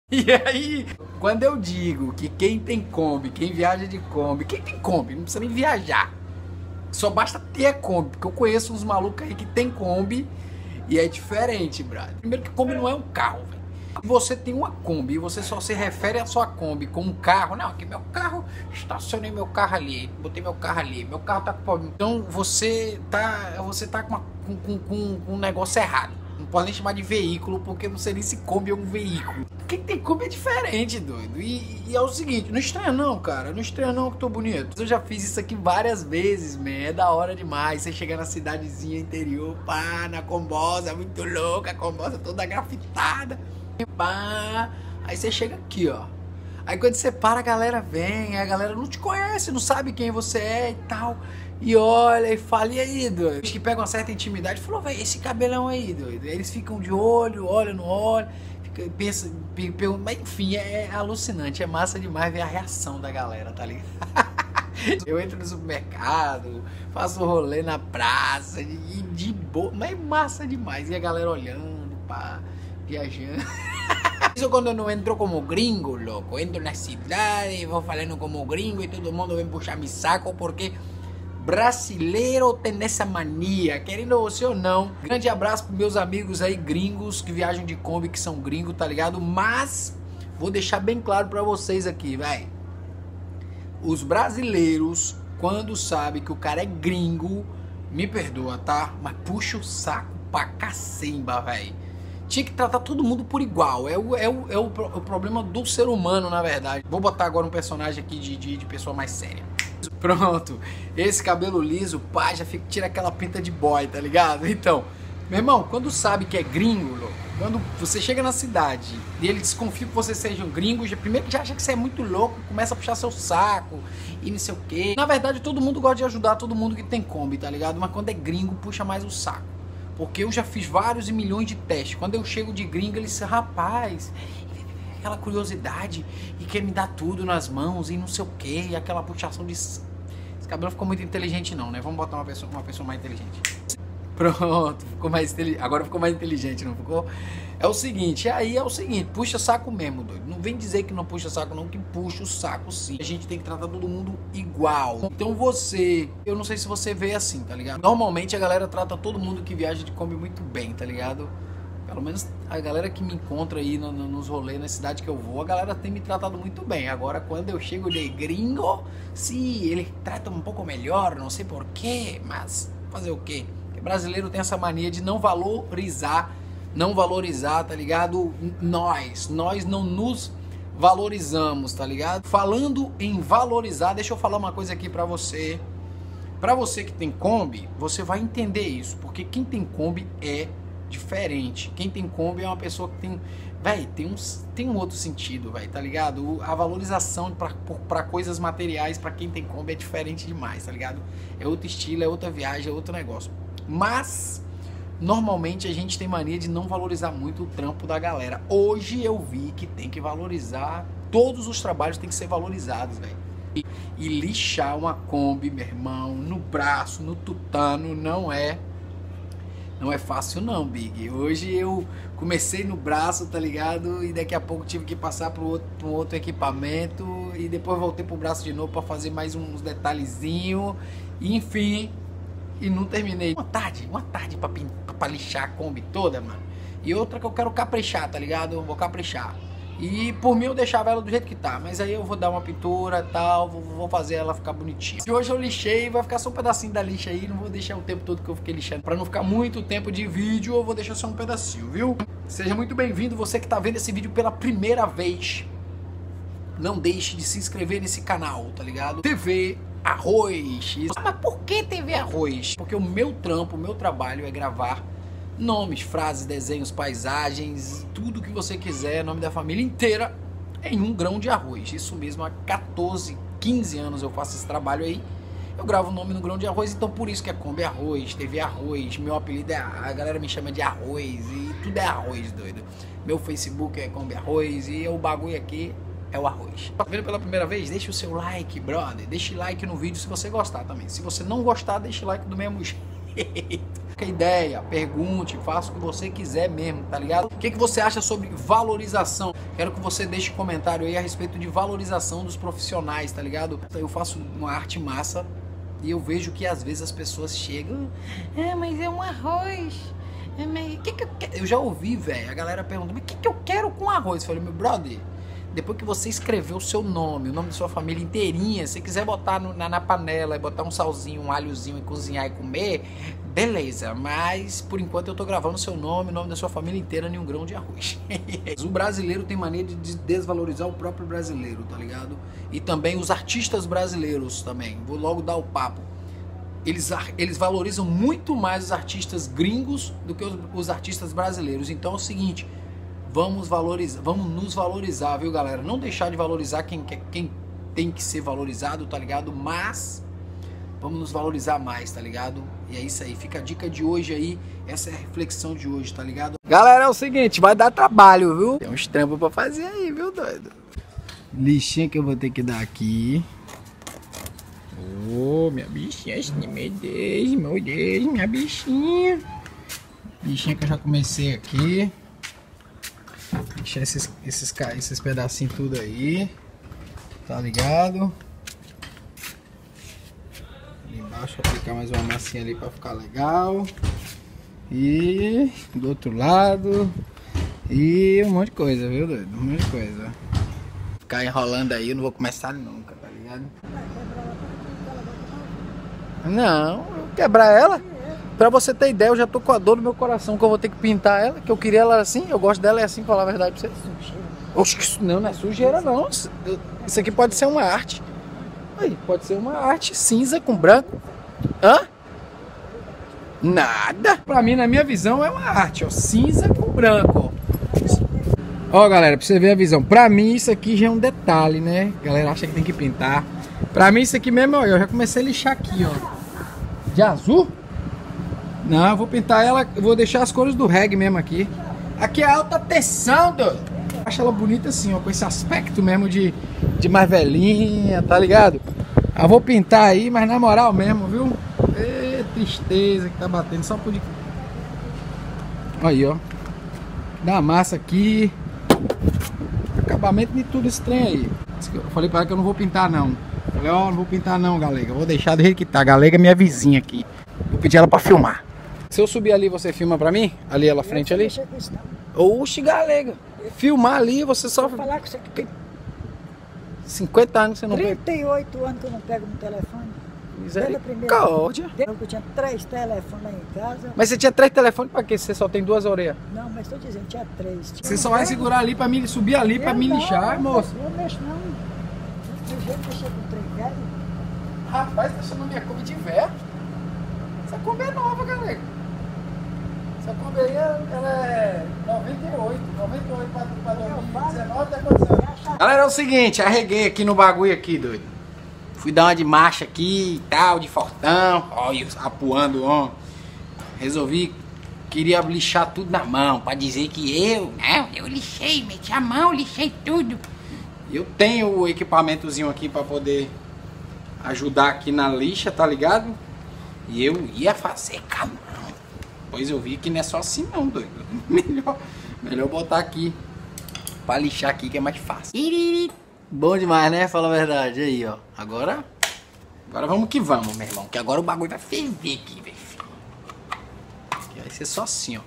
E aí, quando eu digo que quem tem Kombi, quem viaja de Kombi, quem tem Kombi, não precisa nem viajar. Só basta ter a Kombi, porque eu conheço uns malucos aí que tem Kombi e é diferente, brother. Primeiro que Kombi não é um carro, velho. Se você tem uma Kombi e você só se refere à sua Kombi como um carro, não, aqui meu carro, estacionei meu carro ali, botei meu carro ali, meu carro tá com problema. Então você tá com um negócio errado. Não pode nem chamar de veículo, porque não sei nem se Kombi é um veículo. Quem tem Kombi é diferente, doido. E é o seguinte, não estranha não, cara. Não estranha não que tô bonito. Eu já fiz isso aqui várias vezes, man. É da hora demais. Você chega na cidadezinha interior, pá, na Combosa, muito louca, a Combosa toda grafitada. Pá. Aí você chega aqui, ó. Aí quando você para, a galera vem, a galera não te conhece, não sabe quem você é e tal. E olha e fala, e aí, doido? Os que pegam uma certa intimidade, falou, velho, esse cabelão aí, doido. Eles ficam de olho, olham no olho, pensa, mas enfim, é alucinante, é massa demais ver a reação da galera, tá ligado? Eu entro no supermercado, faço rolê na praça, e de boa, mas é massa demais. E a galera olhando, pá, viajando. Isso quando eu não entro como gringo, louco. Entro na cidade, vou falando como gringo e todo mundo vem puxar me saco porque brasileiro tem essa mania, querendo você ou não. Grande abraço pros meus amigos aí gringos que viajam de Kombi, que são gringos, tá ligado? Mas vou deixar bem claro pra vocês aqui, velho. Os brasileiros, quando sabem que o cara é gringo, me perdoa, tá? Mas puxa o saco pra cacemba, velho. Tinha que tratar todo mundo por igual. É o problema do ser humano, na verdade. Vou botar agora um personagem aqui de pessoa mais séria. Pronto. Esse cabelo liso, pá, já fica, tira aquela pinta de boy, tá ligado? Então, meu irmão, quando sabe que é gringo, louco, quando você chega na cidade e ele desconfia que você seja um gringo, primeiro que já acha que você é muito louco, começa a puxar seu saco e não sei o quê. Na verdade, todo mundo gosta de ajudar todo mundo que tem Kombi, tá ligado? Mas quando é gringo, puxa mais o saco. Porque eu já fiz vários e milhões de testes. Quando eu chego de gringo, eles dizem, rapaz, aquela curiosidade e quer me dar tudo nas mãos e não sei o que, e aquela puxação de... Esse cabelo ficou muito inteligente não, né? Vamos botar uma pessoa mais inteligente. Pronto, ficou mais inteligente. Agora ficou mais inteligente, não ficou? É o seguinte, puxa saco mesmo, doido. Não vem dizer que não puxa saco não, que puxa o saco sim. A gente tem que tratar todo mundo igual. Então eu não sei se você vê assim, tá ligado? Normalmente a galera trata todo mundo que viaja de Kombi muito bem, tá ligado? Pelo menos a galera que me encontra aí nos rolês, na cidade que eu vou, a galera tem me tratado muito bem. Agora, quando eu chego de gringo, sim, eles tratam um pouco melhor, não sei porquê, mas fazer o quê? Porque brasileiro tem essa mania de não valorizar, tá ligado? Nós não nos valorizamos, tá ligado? Falando em valorizar, deixa eu falar uma coisa aqui pra você. Pra você que tem Kombi, você vai entender isso, porque quem tem Kombi é diferente. Quem tem Kombi é uma pessoa que tem, véi, tem um outro sentido, véi, tá ligado? A valorização pra coisas materiais pra quem tem Kombi é diferente demais, tá ligado? É outro estilo, é outra viagem, é outro negócio. Mas normalmente a gente tem mania de não valorizar muito o trampo da galera. Hoje eu vi que tem que valorizar, todos os trabalhos tem que ser valorizados, velho. E lixar uma Kombi, meu irmão, no braço, no tutano, não é fácil não, Big. Hoje eu comecei no braço, tá ligado? E daqui a pouco tive que passar para um outro equipamento. E depois voltei pro braço de novo para fazer mais uns detalhezinhos. Enfim, e não terminei. Uma tarde pra lixar a Kombi toda, mano. E outra que eu quero caprichar, tá ligado? Eu vou caprichar. E por mim eu deixava ela do jeito que tá. Mas aí eu vou dar uma pintura e tal. Vou fazer ela ficar bonitinha. Se hoje eu lixei, vai ficar só um pedacinho da lixa aí. Não vou deixar o tempo todo que eu fiquei lixando. Pra não ficar muito tempo de vídeo, eu vou deixar só um pedacinho, viu? Seja muito bem-vindo, você que tá vendo esse vídeo pela primeira vez. Não deixe de se inscrever nesse canal, tá ligado? TV Arroz. Mas por que TV Arroz? Porque o meu trampo, o meu trabalho é gravar nomes, frases, desenhos, paisagens, tudo que você quiser, nome da família inteira em um grão de arroz. Isso mesmo, há 14, 15 anos eu faço esse trabalho aí. Eu gravo o nome no grão de arroz, então por isso que é Kombi Arroz, TV Arroz, meu apelido é... A galera me chama de Arroz e tudo é arroz, doido. Meu Facebook é Kombi Arroz e o bagulho aqui é o arroz. Tá vendo pela primeira vez? Deixa o seu like, brother. Deixa like no vídeo se você gostar também. Se você não gostar, deixa like do mesmo jeito. troca ideia, pergunte, faça o que você quiser mesmo, tá ligado? O que você acha sobre valorização? Quero que você deixe um comentário aí a respeito de valorização dos profissionais, tá ligado? Eu faço uma arte massa e eu vejo que às vezes as pessoas chegam, mas é um arroz. Eu já ouvi, velho, a galera pergunta, mas o que eu quero com arroz? Eu falei, meu brother, depois que você escreveu o seu nome, o nome da sua família inteirinha, se quiser botar na panela e botar um salzinho, um alhozinho e cozinhar e comer, beleza. Mas, por enquanto, eu tô gravando o seu nome, o nome da sua família inteira em um grão de arroz. O brasileiro tem maneira de desvalorizar o próprio brasileiro, tá ligado? E também os artistas brasileiros também. Vou logo dar o papo. Eles valorizam muito mais os artistas gringos do que os artistas brasileiros. Então é o seguinte... Vamos nos valorizar, viu, galera? Não deixar de valorizar quem tem que ser valorizado, tá ligado? Mas vamos nos valorizar mais, tá ligado? E é isso aí, fica a dica de hoje aí. Essa é a reflexão de hoje, tá ligado? Galera, é o seguinte, vai dar trabalho, viu? Tem uns trampos pra fazer aí, viu, doido? Lixinha que eu vou ter que dar aqui. Ô, minha bichinha, meu Deus, minha bichinha. Bichinha que eu já comecei aqui. Deixar esses pedacinhos tudo aí, tá ligado? Ali embaixo aplicar mais uma massinha ali pra ficar legal. E do outro lado. E um monte de coisa, viu, doido? Um monte de coisa. Ficar enrolando aí eu não vou começar nunca, tá ligado? Não, eu quebrar ela. Pra você ter ideia, eu já tô com a dor no meu coração que eu vou ter que pintar ela, que eu queria ela assim, eu gosto dela assim, falar a verdade pra você. Oxe, isso não é sujeira não, isso aqui pode ser uma arte. Aí, pode ser uma arte cinza com branco. Hã? Nada. Pra mim, na minha visão, é uma arte, ó, cinza com branco. Ó, galera, pra você ver a visão, pra mim isso aqui já é um detalhe, né? A galera acha que tem que pintar. Pra mim isso aqui mesmo, ó, eu já comecei a lixar aqui, ó. De azul? Não, eu vou pintar ela, eu vou deixar as cores do reggae mesmo aqui. Aqui é alta tensão, doido. Acho ela bonita assim, ó, com esse aspecto mesmo de mais velhinha, tá ligado? Eu vou pintar aí, mas na moral mesmo, viu? Ê, tristeza que tá batendo, só por... Aí, ó. Dá massa aqui. Acabamento de tudo esse trem aí. Eu falei pra ela que eu não vou pintar não. Falei, ó, não vou pintar não, galega. Eu vou deixar do jeito que tá. Galega é minha vizinha aqui. Vou pedir ela pra filmar. Se eu subir ali, você filma pra mim? Ali, ela frente ali? Oxi, galega. Filmar ali, você só... Vou falar com você que tem 50 anos que você não pega. 38 anos que eu não pego no telefone. Misericórdia. Eu tinha 3 telefones lá em casa. Mas você tinha 3 telefones pra quê? Você só tem 2 orelhas? Não, mas tô dizendo, tinha 3. Você só vai segurar ali pra me subir ali pra me lixar, moço? Eu mexo não. Do jeito que mexer com trem velho. Rapaz, tá chamando minha Kombi de velho. Essa Kombi é nova, galera. Essa Kombi aí, ela é 98 pra 2019, tá acontecendo. Galera, é o seguinte, arreguei aqui no bagulho aqui, doido. Fui dar uma de marcha aqui e tal, de fortão. Olha, apuando, ó. Resolvi, queria lixar tudo na mão, pra dizer que eu lixei, meti a mão, lixei tudo. Eu tenho o equipamentozinho aqui pra poder ajudar aqui na lixa, tá ligado? E eu ia fazer com a mão. Pois eu vi que não é só assim não, doido. Melhor botar aqui pra lixar aqui que é mais fácil. Bom demais, né? Fala a verdade. Aí, ó. Agora vamos que vamos, meu irmão. Que agora o bagulho vai ferver aqui, velho. Que vai ser só assim, ó.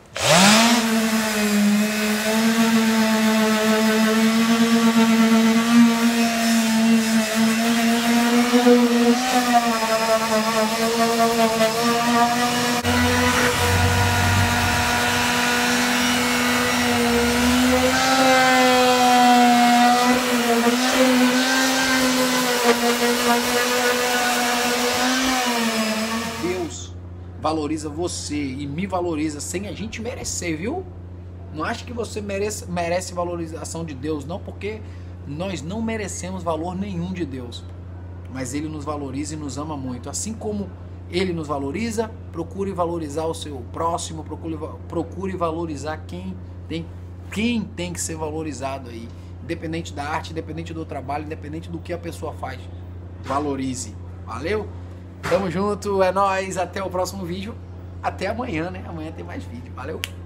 Deus valoriza você e me valoriza sem a gente merecer, viu? Não acha que você merece valorização de Deus, não, porque nós não merecemos valor nenhum de Deus. Mas Ele nos valoriza e nos ama muito. Assim como Ele nos valoriza, procure valorizar o seu próximo, procure valorizar quem tem que ser valorizado aí. Independente da arte, independente do trabalho, independente do que a pessoa faz. Valorize. Valeu? Tamo junto, é nóis, até o próximo vídeo. até amanhã, né? Amanhã tem mais vídeo. Valeu!